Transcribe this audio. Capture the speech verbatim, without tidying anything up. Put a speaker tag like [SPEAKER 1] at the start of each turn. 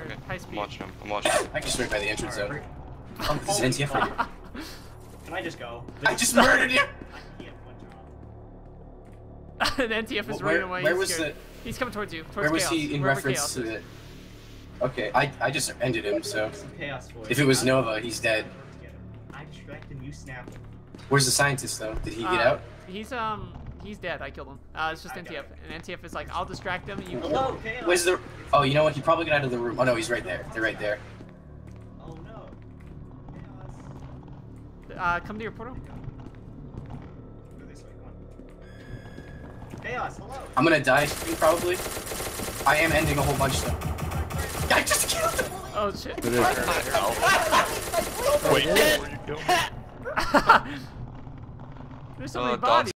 [SPEAKER 1] Okay.
[SPEAKER 2] high
[SPEAKER 1] I'm
[SPEAKER 2] speed.
[SPEAKER 1] watching him. I'm watching him.
[SPEAKER 3] I can straight by the entrance
[SPEAKER 4] Alright,
[SPEAKER 3] zone.
[SPEAKER 4] we're-
[SPEAKER 3] Oh, this is N T F right here.
[SPEAKER 4] Can I just go?
[SPEAKER 3] I just murdered you!
[SPEAKER 4] I can't punch him.
[SPEAKER 2] And N T F is
[SPEAKER 3] Where-
[SPEAKER 2] running away.
[SPEAKER 3] where
[SPEAKER 2] he's
[SPEAKER 3] was
[SPEAKER 2] scared. He's coming towards you. Towards
[SPEAKER 3] Where was
[SPEAKER 2] chaos.
[SPEAKER 3] he in
[SPEAKER 2] Wherever
[SPEAKER 3] reference
[SPEAKER 2] chaos
[SPEAKER 3] to
[SPEAKER 2] is.
[SPEAKER 3] the... Okay, I, I just ended him, so...
[SPEAKER 4] Some chaos voice.
[SPEAKER 3] If it was Nova, he's dead.
[SPEAKER 4] I distract him, you snap him.
[SPEAKER 3] Where's the scientist, though? Did he get
[SPEAKER 2] Uh,
[SPEAKER 3] out?
[SPEAKER 2] He's um he's dead. I killed him. Uh, it's just
[SPEAKER 4] I
[SPEAKER 2] N
[SPEAKER 4] got
[SPEAKER 2] T F,
[SPEAKER 4] it.
[SPEAKER 2] and N T F is like, I'll distract him. And you.
[SPEAKER 4] Hello, chaos.
[SPEAKER 3] Where's the... Oh, you know what? He probably got out of the room. Oh, no, he's right there. They're right there.
[SPEAKER 4] Oh no. Chaos.
[SPEAKER 2] Uh, come to your portal.
[SPEAKER 4] Go this way, come on. Chaos, hello.
[SPEAKER 3] I'm gonna die, probably. I am ending a whole bunch, though. I just killed him!
[SPEAKER 2] Oh shit.
[SPEAKER 5] It is.
[SPEAKER 1] Wait, where you go?
[SPEAKER 2] There's so
[SPEAKER 1] Uh,
[SPEAKER 2] many
[SPEAKER 1] dogs
[SPEAKER 2] bodies.